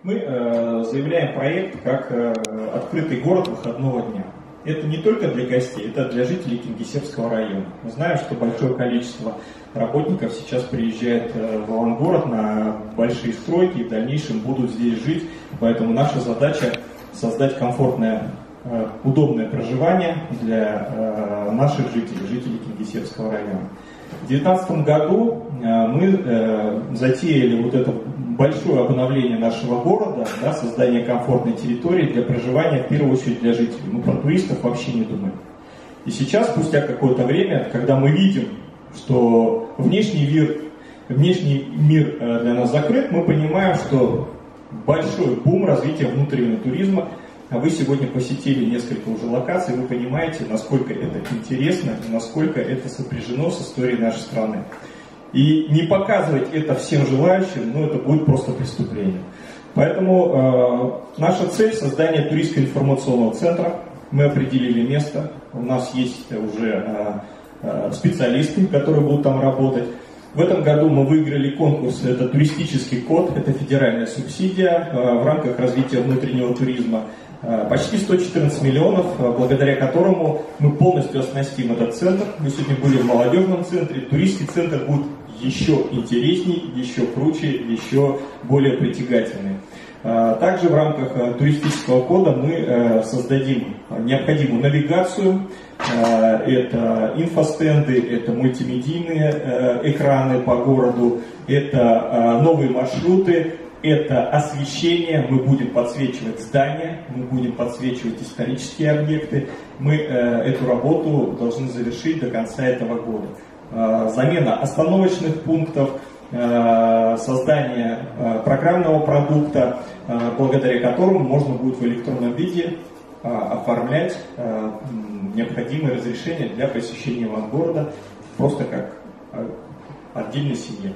Мы заявляем проект как открытый город выходного дня. Это не только для гостей, это для жителей Кингисеппского района. Мы знаем, что большое количество работников сейчас приезжает в Авангород на большие стройки и в дальнейшем будут здесь жить. Поэтому наша задача создать комфортное, удобное проживание для наших жителей Кингисеппского района. В 2019 году мы затеяли вот это большое обновление нашего города, да, создание комфортной территории для проживания, в первую очередь для жителей. Мы про туристов вообще не думаем. И сейчас, спустя какое-то время, когда мы видим, что внешний мир для нас закрыт, мы понимаем, что большой бум развития внутреннего туризма. А вы сегодня посетили несколько уже локаций, вы понимаете, насколько это интересно и насколько это сопряжено с историей нашей страны. И не показывать это всем желающим, это будет просто преступление. Поэтому наша цель — создание туристско-информационного центра. Мы определили место, у нас есть уже специалисты, которые будут там работать. В этом году мы выиграли конкурс, это туристический код, это федеральная субсидия в рамках развития внутреннего туризма. Почти 114 миллионов, благодаря которому мы полностью оснастим этот центр. Мы сегодня были в молодежном центре, туристский центр будет еще интересней, еще круче, еще более притягательный. Также в рамках туристического кода мы создадим необходимую навигацию. Это инфостенды, это мультимедийные экраны по городу, это новые маршруты, это освещение. Мы будем подсвечивать здания, мы будем подсвечивать исторические объекты. Мы эту работу должны завершить до конца этого года. Замена остановочных пунктов, создание программного продукта, благодаря которому можно будет в электронном виде оформлять необходимые разрешения для посещения города просто как отдельной семье.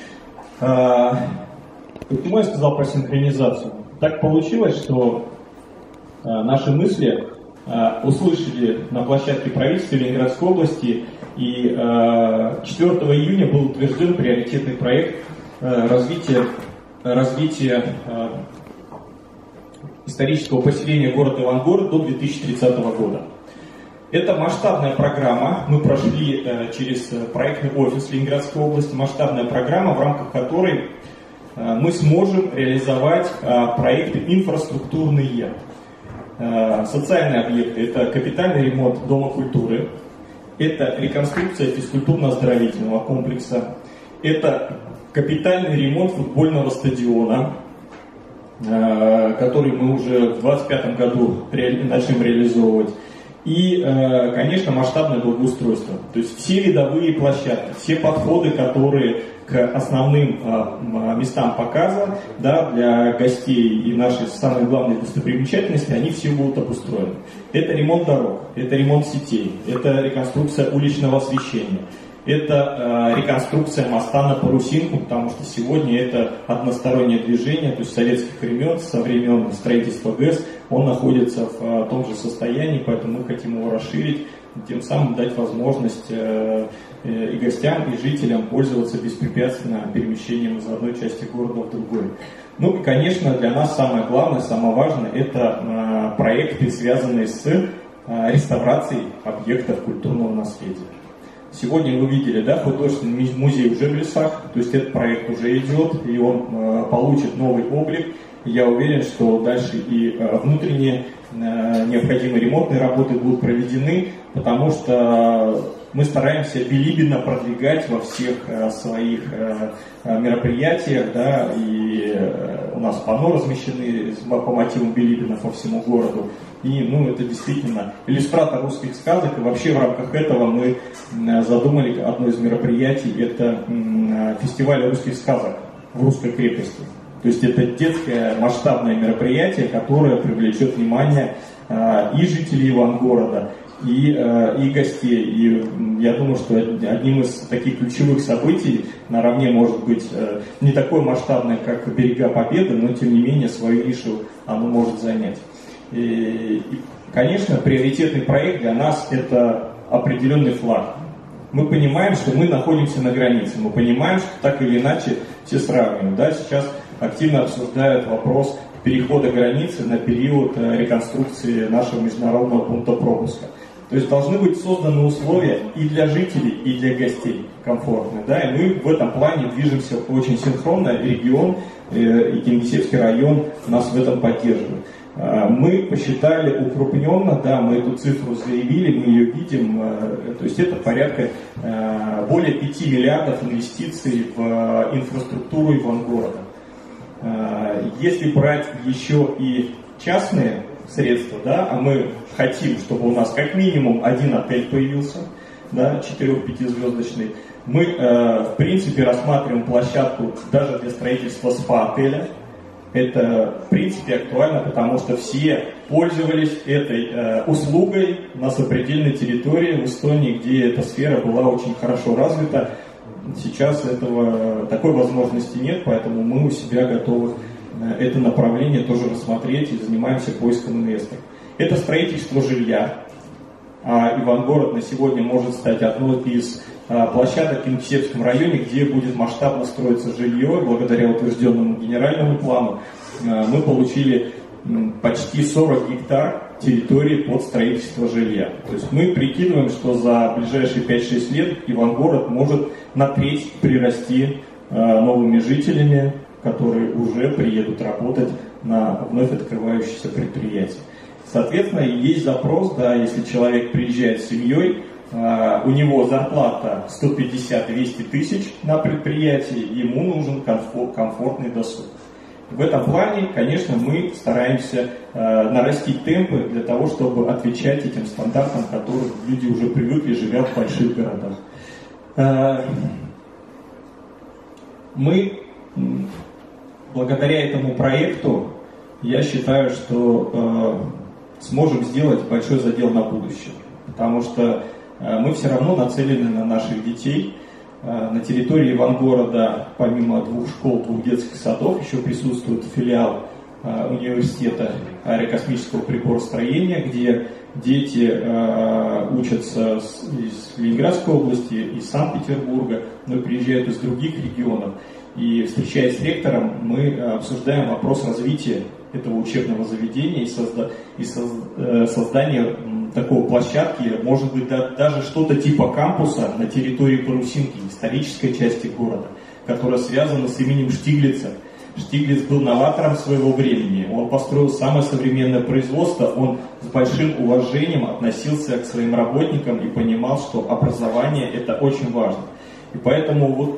Почему я сказал про синхронизацию? Так получилось, что наши мысли услышали на площадке правительства Ленинградской области, и 4 июня был утвержден приоритетный проект развития исторического поселения города Ивангород до 2030 года. Это масштабная программа, мы прошли через проектный офис Ленинградской области, масштабная программа, в рамках которой мы сможем реализовать проекты инфраструктурные. Социальные объекты — это капитальный ремонт Дома культуры, это реконструкция физкультурно-оздоровительного комплекса, это капитальный ремонт футбольного стадиона, который мы уже в 2025 году начнем реализовывать. И, конечно, масштабное благоустройство. То есть все видовые площадки, все подходы, которые к основным местам показа, да, для гостей и нашей самой главной достопримечательности, они все будут обустроены. Это ремонт дорог, это ремонт сетей, это реконструкция уличного освещения, это реконструкция моста на парусинку, потому что сегодня это одностороннее движение, то есть с советских времен, со времен строительства ГЭС, он находится в том же состоянии, поэтому мы хотим его расширить, тем самым дать возможность и гостям, и жителям пользоваться беспрепятственно перемещением из одной части города в другой. Ну и, конечно, для нас самое главное, самое важное — это проекты, связанные с реставрацией объектов культурного наследия. Сегодня вы видели, да, художественный музей уже в лесах, то есть этот проект уже идет, и он получит новый облик. Я уверен, что дальше и внутренние необходимые ремонтные работы будут проведены, потому что мы стараемся билибельно продвигать во всех своих мероприятиях, да, и у нас панно размещены по мотивам Билибина по всему городу. И, это действительно иллюстратор русских сказок, и вообще в рамках этого мы задумали одно из мероприятий, это фестиваль русских сказок в Русской крепости. То есть это детское масштабное мероприятие, которое привлечет внимание и жителей Ивангорода, и гостей. И я думаю, что одним из таких ключевых событий, наравне, может быть, не такое масштабное, как «Берега Победы», но тем не менее свою нишу оно может занять. И, конечно, приоритетный проект для нас — это определенный флаг. Мы понимаем, что мы находимся на границе, мы понимаем, что так или иначе все сравниваем. Да? Сейчас активно обсуждают вопрос перехода границы на период реконструкции нашего международного пункта пропуска. То есть должны быть созданы условия и для жителей, и для гостей комфортные. Да? И мы в этом плане движемся очень синхронно. Регион и Кингисеппский район нас в этом поддерживают. Мы посчитали укрупненно, да, мы эту цифру заявили, мы ее видим, то есть это порядка более 5 миллиардов инвестиций в инфраструктуру Ивангорода. Если брать еще и частные средства, да, а мы хотим, чтобы у нас как минимум один отель появился, да, 4-5-звездочный, мы в принципе рассматриваем площадку даже для строительства спа-отеля. Это в принципе актуально, потому что все пользовались этой услугой на сопредельной территории в Эстонии, где эта сфера была очень хорошо развита. Сейчас такой возможности нет, поэтому мы у себя готовы это направление тоже рассмотреть и занимаемся поиском инвесторов. Это строительство жилья. Ивангород на сегодня может стать одной из площадок в Кингисеппском районе, где будет масштабно строиться жилье. Благодаря утвержденному генеральному плану мы получили почти 40 гектар территории под строительство жилья. То есть мы прикидываем, что за ближайшие 5-6 лет Ивангород может на треть прирасти новыми жителями, которые уже приедут работать на вновь открывающиеся предприятия. Соответственно, есть запрос, да, если человек приезжает с семьей, у него зарплата 150-200 тысяч на предприятии, ему нужен комфортный досуг. В этом плане, конечно, мы стараемся нарастить темпы для того, чтобы отвечать этим стандартам, к которым люди уже привыкли, живя в больших городах. Мы, благодаря этому проекту, я считаю, что сможем сделать большой задел на будущее, потому что мы все равно нацелены на наших детей. На территории Ивангорода, помимо 2 школ, 2 детских садов, еще присутствует филиал университета аэрокосмического приборостроения, где дети учатся из Ленинградской области, из Санкт-Петербурга, но приезжают из других регионов. И встречаясь с ректором, мы обсуждаем вопрос развития этого учебного заведения и создания такой площадки, может быть, даже что-то типа кампуса на территории Парусинки, исторической части города, которая связана с именем Штиглица. Штиглиц был новатором своего времени, он построил самое современное производство, он с большим уважением относился к своим работникам и понимал, что образование – это очень важно. И поэтому вот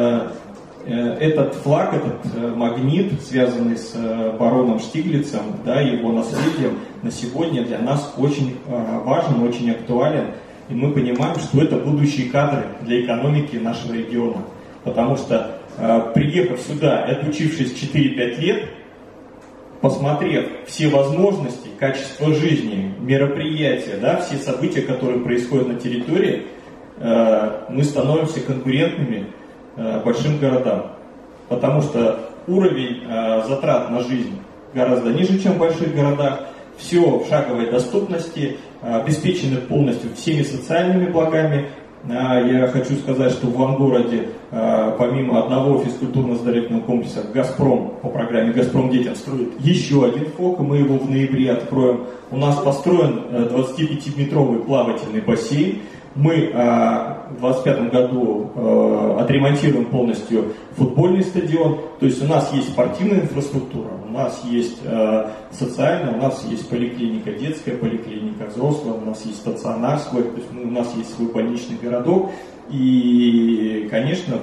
этот флаг, этот магнит, связанный с бароном Штиглицем, да, его наследием, на сегодня для нас очень важен, очень актуален. И мы понимаем, что это будущие кадры для экономики нашего региона. Потому что, приехав сюда и отучившись 4-5 лет, посмотрев все возможности, качество жизни, мероприятия, да, все события, которые происходят на территории, мы становимся конкурентными большим городам, потому что уровень затрат на жизнь гораздо ниже, чем в больших городах, все в шаговой доступности, обеспечены полностью всеми социальными благами. Я хочу сказать, что в Ивангороде помимо одного физкультурно-оздоровительного комплекса «Газпром» по программе «Газпром детям» строит еще один ФОК, и мы его в ноябре откроем. У нас построен 25-метровый плавательный бассейн. Мы в 2025 году отремонтируем полностью футбольный стадион. То есть у нас есть спортивная инфраструктура, у нас есть социальная, у нас есть поликлиника детская, поликлиника взрослая, у нас есть стационар свой, то есть у нас есть свой больничный городок. И, конечно,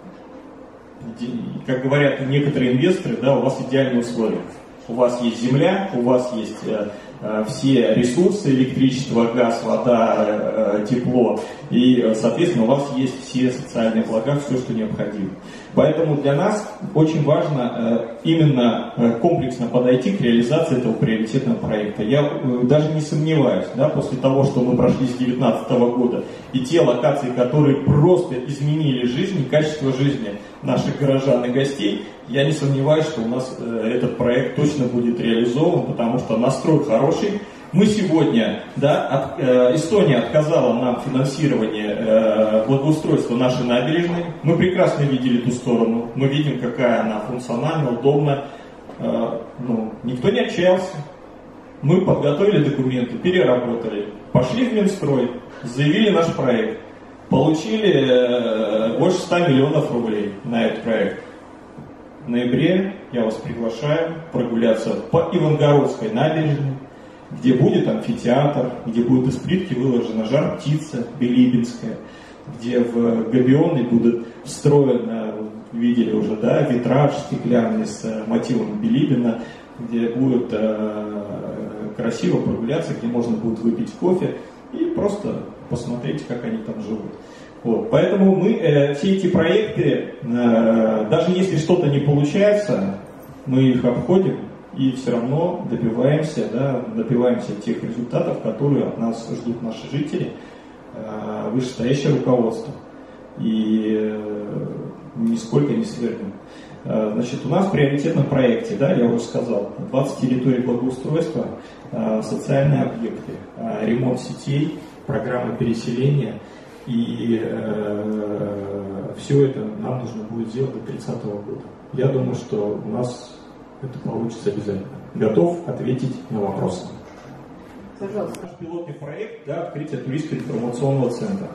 как говорят некоторые инвесторы, да, у вас идеальные условия. У вас есть земля, у вас есть все ресурсы, электричество, газ, вода, тепло, и, соответственно, у вас есть все социальные блага, все, что необходимо. Поэтому для нас очень важно именно комплексно подойти к реализации этого приоритетного проекта. Я даже не сомневаюсь, да, после того, что мы прошли с 2019 года, и те локации, которые просто изменили жизнь и качество жизни наших горожан и гостей, я не сомневаюсь, что у нас этот проект точно будет реализован, потому что настрой хороший, Мы сегодня, да, Эстония отказала нам в финансировании благоустройства нашей набережной. Мы прекрасно видели ту сторону. Мы видим, какая она функциональна, удобна. Никто не отчаялся. Мы подготовили документы, переработали, пошли в Минстрой, заявили наш проект, получили больше 100 миллионов рублей на этот проект. В ноябре я вас приглашаю прогуляться по Ивангородской набережной, где будет амфитеатр, где будет из плитки выложена жар-птица билибинская, где в габионы будут встроены, видели уже, да, витраж стеклянный с мотивом Билибина, где будет красиво прогуляться, где можно будет выпить кофе и просто посмотреть, как они там живут. Вот. Поэтому мы все эти проекты, даже если что-то не получается, мы их обходим и все равно добиваемся тех результатов, которые от нас ждут наши жители, вышестоящее руководство. И нисколько не свернем. Значит, у нас в приоритетном проекте, да, я уже сказал, 20 территорий благоустройства, социальные объекты, ремонт сетей, программа переселения. И все это нам нужно будет сделать до 30 года. Я думаю, что у нас это получится обязательно. Готов ответить на вопросы. Пожалуйста. Наш пилотный проект, да, открытие туристского информационного центра.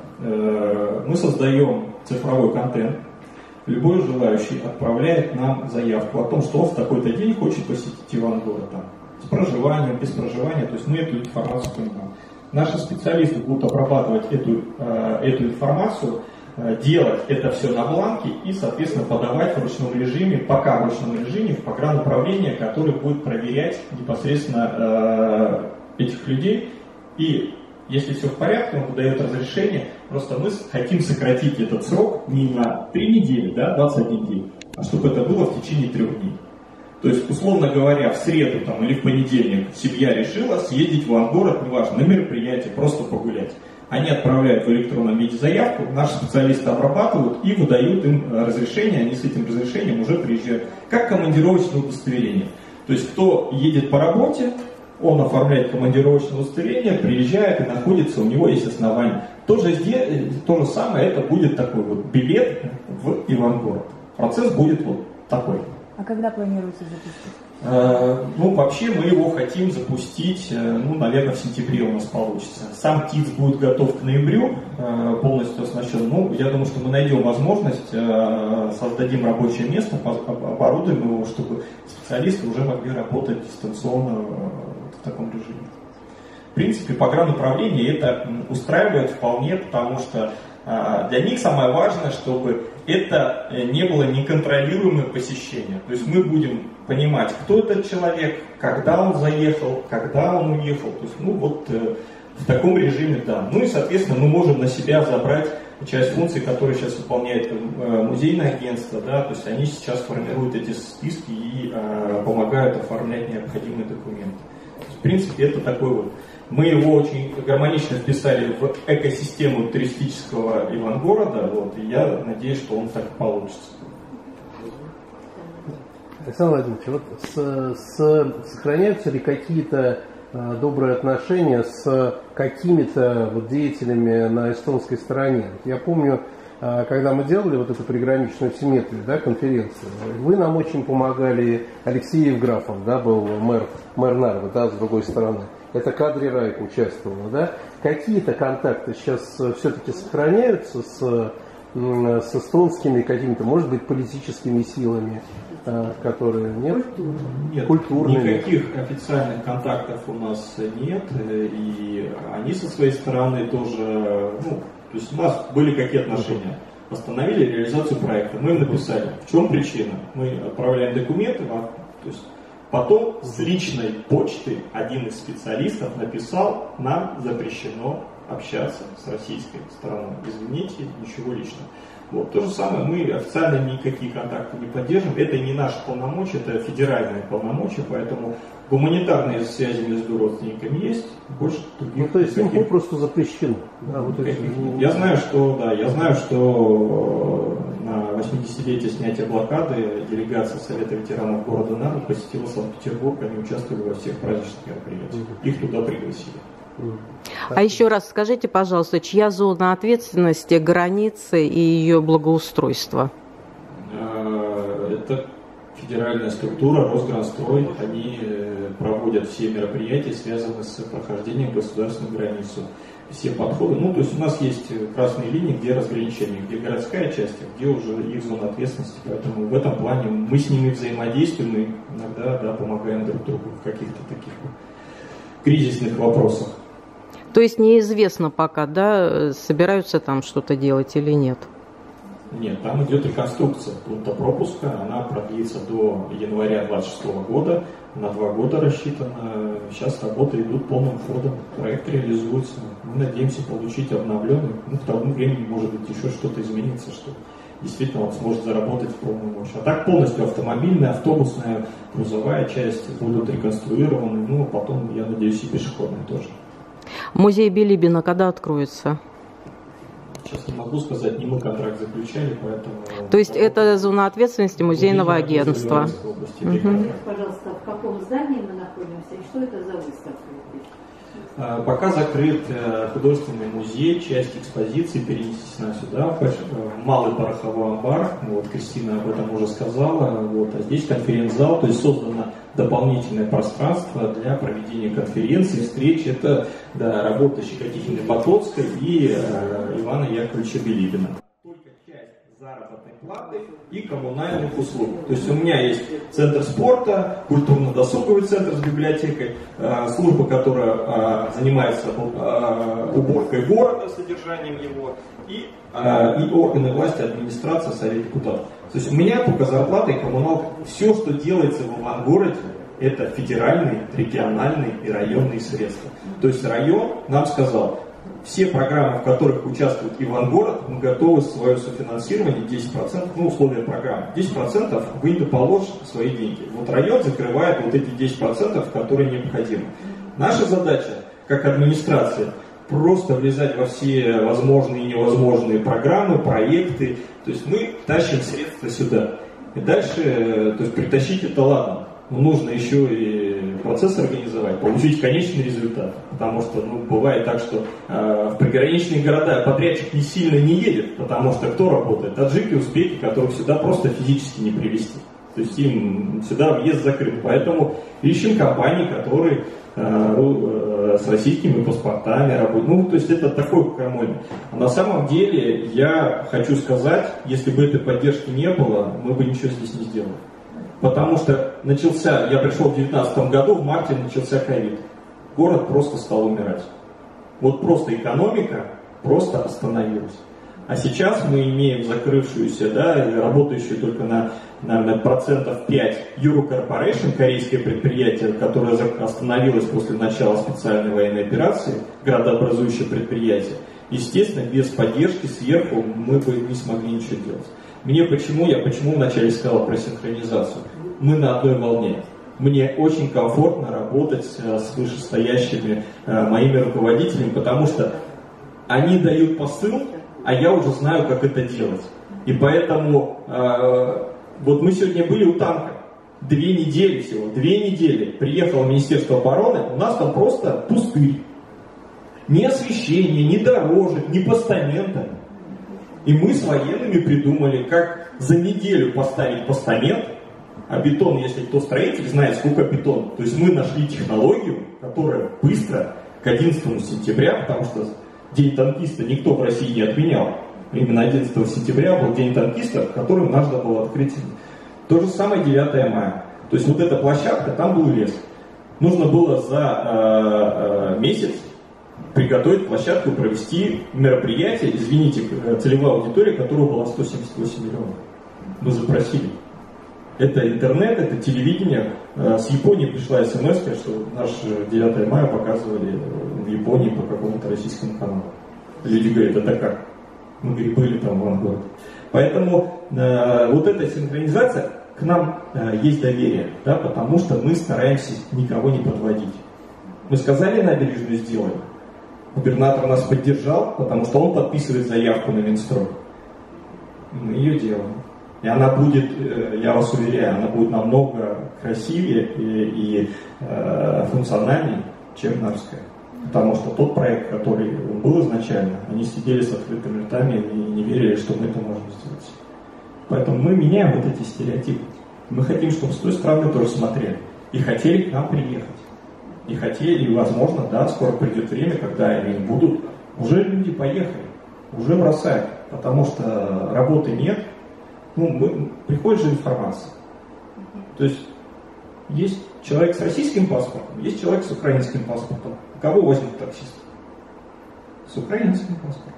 Мы создаем цифровой контент. Любой желающий отправляет нам заявку о том, что он в такой-то день хочет посетить Ивангород. С проживанием, без проживания, то есть мы эту информацию понимаем. Наши специалисты будут обрабатывать эту информацию, делать это все на бланке и, соответственно, подавать в ручном режиме, пока в ручном режиме, в погрануправление, которое будет проверять непосредственно этих людей. И если все в порядке, он выдает разрешение. Просто мы хотим сократить этот срок не на 3 недели, да, 21 день, а чтобы это было в течение 3 дней. То есть, условно говоря, в среду там, или в понедельник семья решила съездить в Ивангород, неважно, на мероприятие, просто погулять. Они отправляют в электронном виде заявку, наши специалисты обрабатывают и выдают им разрешение, они с этим разрешением уже приезжают, как командировочное удостоверение. То есть, кто едет по работе, он оформляет командировочное удостоверение, приезжает и находится, у него есть основания. То же самое, это будет такой вот билет в Ивангород. Процесс будет вот такой. А когда планируете запустить? Вообще мы его хотим запустить, наверное, в сентябре у нас получится. Сам ТИЦ будет готов к ноябрю, полностью оснащен. Я думаю, что мы найдем возможность, создадим рабочее место, оборудуем его, чтобы специалисты уже могли работать дистанционно в таком режиме. В принципе, погрануправление это устраивает вполне, потому что для них самое важное, чтобы это не было неконтролируемое посещение. То есть мы будем понимать, кто этот человек, когда он заехал, когда он уехал. То есть, в таком режиме, да. И, соответственно, мы можем на себя забрать часть функций, которые сейчас выполняет музейное агентство, да, то есть они сейчас формируют эти списки и помогают оформлять необходимые документы. То есть, в принципе, это такой вот. Мы его очень гармонично вписали в экосистему туристического Ивангорода, и я надеюсь, что он так получится. Александр Владимирович, сохраняются ли какие-то добрые отношения с какими-то деятелями на эстонской стороне? Я помню, когда мы делали эту приграничную симметрию, да, конференцию, вы нам очень помогали, Алексей Евграфов, да, был мэр Нарвы, да, с другой стороны. Это Кадри Райк участвовала, да? Какие-то контакты сейчас все-таки сохраняются с эстонскими какими-то, может быть, политическими силами, которые нет? Нет, культурными. Никаких официальных контактов у нас нет, и они со своей стороны тоже, то есть у нас были какие отношения? Остановили реализацию проекта, мы им написали, в чем причина? Мы отправляем документы, то есть потом с личной почты один из специалистов написал, нам запрещено общаться с российской стороной. Извините, ничего личного. То же самое, мы официально никакие контакты не поддерживаем. Это не наши полномочия, это федеральные полномочия, поэтому гуманитарные связи между родственниками есть, больше других. То есть им попросту запрещено. Да, я знаю, что на 80-летия снятия блокады делегация Совета ветеранов города Нарвы посетила Санкт-Петербург, они участвовали во всех праздничных мероприятиях. Их туда пригласили. А еще раз скажите, пожалуйста, чья зона ответственности, границы и ее благоустройство? Это федеральная структура, Росгранстрой. Они проводят все мероприятия, связанные с прохождением государственной границы. Все подходы. Ну, то есть у нас есть красные линии, где разграничение, где городская часть, а где уже их зона ответственности. Поэтому в этом плане мы с ними взаимодействуем и иногда помогаем друг другу в каких-то таких кризисных вопросах. То есть неизвестно пока, да, собираются там что-то делать или нет? Нет, там идет реконструкция пункта пропуска, она продлится до января 2026 года, на 2 года рассчитана. Сейчас работы идут полным ходом, проект реализуется. Мы надеемся получить обновленный, к тому времени может быть еще что-то изменится, что действительно он сможет заработать в полную мощь. А так полностью автомобильная, автобусная, грузовая часть будут реконструированы, ну а потом, я надеюсь, и пешеходная тоже. Музей Билибина когда откроется? Сейчас не могу сказать, не мы контракт заключали, поэтому... То есть это зона ответственности музейного агентства? Скажите, пожалуйста, в каком здании мы находимся и что это за выставка? Пока закрыт художественный музей, часть экспозиции перенесена сюда, в малый пороховой амбар, вот Кристина об этом уже сказала, вот, а здесь конференц-зал, то есть создано дополнительное пространство для проведения конференций, встреч. Это работа Щекотихиной Потоцкой и Ивана Яковлевича Билибина. Только часть заработной платы и коммунальных услуг. То есть у меня есть центр спорта, культурно-досуговый центр с библиотекой, служба, которая занимается уборкой города, содержанием его, и органы власти, администрация, совет депутатов. То есть у меня только зарплата и коммуналка. Все, что делается в Ивангороде, это федеральные, региональные и районные средства. То есть район нам сказал, все программы, в которых участвует Ивангород, мы готовы свое софинансирование 10%, условия программы. 10% вы не положите свои деньги. Вот район закрывает вот эти 10%, которые необходимы. Наша задача, как администрация, просто влезать во все возможные и невозможные программы, проекты. То есть мы тащим средства сюда. И дальше, то есть притащить это ладно. Но нужно еще и процесс организовать, получить конечный результат. Потому что бывает так, что в приграничные города подрядчик не сильно не едет, потому что кто работает? Таджики, узбеки, которых сюда просто физически не привезти. То есть им сюда въезд закрыт. Поэтому ищем компании, которые с российскими паспортами работают. То есть это такой крамольный. А на самом деле я хочу сказать, если бы этой поддержки не было, мы бы ничего здесь не сделали. Потому что я пришел в 2019 году, в марте начался ковид. Город просто стал умирать. Вот просто экономика просто остановилась. А сейчас мы имеем закрывшуюся, работающую только на, наверное, 5% Euro Corporation, корейское предприятие, которое остановилось после начала специальной военной операции, градообразующее предприятие. Естественно, без поддержки сверху мы бы не смогли ничего делать. Я почему вначале сказал про синхронизацию? Мы на одной волне. Мне очень комфортно работать с вышестоящими моими руководителями, потому что они дают посыл, а я уже знаю, как это делать. И поэтому вот мы сегодня были у танка. 2 недели всего, 2 недели. Приехало Министерство обороны, у нас там просто пустырь. Ни освещения, ни дорожек, ни постамента. И мы с военными придумали, как за неделю поставить постамент, а бетон, если кто строитель, знает, сколько бетона. То есть мы нашли технологию, которая быстро, к 11 сентября, потому что День танкиста никто в России не отменял. Именно 11 сентября был День танкиста, которым нужно было открыть. То же самое 9 мая. То есть вот эта площадка, там был лес. Нужно было за месяц приготовить площадку, провести мероприятие, целевая аудитория, которая была 178 миллионов. Мы запросили. Это интернет, это телевидение. С Японии пришла смс, что наш 9 мая показывали в Японии по какому-то российскому каналу. Люди говорят, это как? Мы говорим, были там в Ивангороде. Поэтому вот эта синхронизация, к нам есть доверие, потому что мы стараемся никого не подводить. Мы сказали, набережную сделаем. Губернатор нас поддержал, потому что он подписывает заявку на Минстрой. Мы ее делаем. И она будет, я вас уверяю, она будет намного красивее и функциональнее, чем Нарвская. Потому что тот проект, который был изначально, они сидели с открытыми ртами и не верили, что мы это можем сделать. Поэтому мы меняем вот эти стереотипы. Мы хотим, чтобы с той стороны тоже смотрели. И хотели к нам приехать. И хотели, и возможно, да, скоро придет время, когда они будут. Уже люди поехали, уже бросают. Потому что работы нет. Приходит же информация. То есть человек с российским паспортом, есть человек с украинским паспортом. Кого возьмет таксист? С украинским паспортом.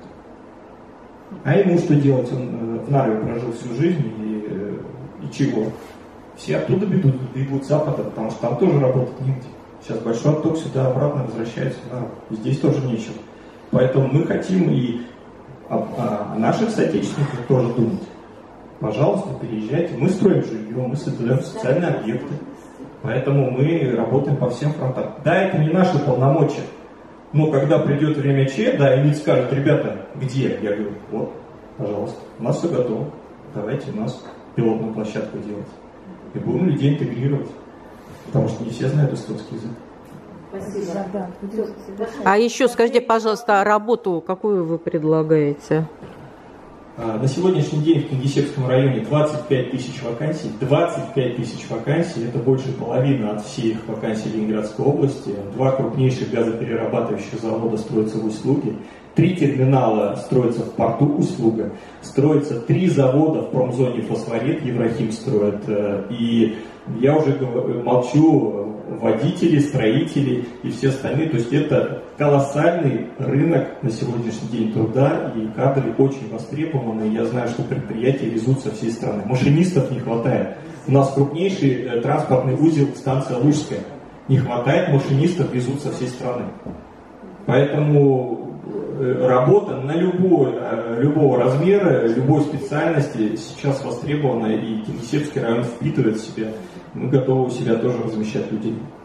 А ему что делать? Он в Нарве прожил всю жизнь и чего? Все оттуда бегут с запада, потому что там тоже работать негде. Сейчас большой отток сюда-обратно возвращается в Нарву. Здесь тоже нечего. Поэтому мы хотим и о наших соотечественниках тоже думать. Пожалуйста, переезжайте. Мы строим жилье, мы создаем социальные объекты. Поэтому мы работаем по всем фронтам. Да, это не наши полномочия. Но когда придет время Ч, да, и люди скажут: ребята, где? Я говорю: вот, пожалуйста, у нас все готово. Давайте у нас пилотную площадку делать. И будем людей интегрировать. Потому что не все знают эстонский язык. Спасибо. А еще скажите, пожалуйста, работу какую вы предлагаете? На сегодняшний день в Кингисеппском районе 25 тысяч вакансий. 25 тысяч вакансий, это больше половины от всех вакансий Ленинградской области. 2 крупнейших газоперерабатывающих завода строятся в Усть-Луге. 3 терминала строятся в порту Усть-Луга. Строятся 3 завода в промзоне «Фосфорит», Еврохим строит. И я уже молчу, водители, строители и все остальные. То есть это колоссальный рынок на сегодняшний день труда, и кадры очень востребованы. Я знаю, что предприятия везут со всей страны. Машинистов не хватает. У нас крупнейший транспортный узел станция Лужская. Не хватает машинистов, везут со всей страны. Поэтому работа на любого размера, любой специальности сейчас востребована, и Кингисеппский район впитывает в себя. Мы готовы у себя тоже размещать людей.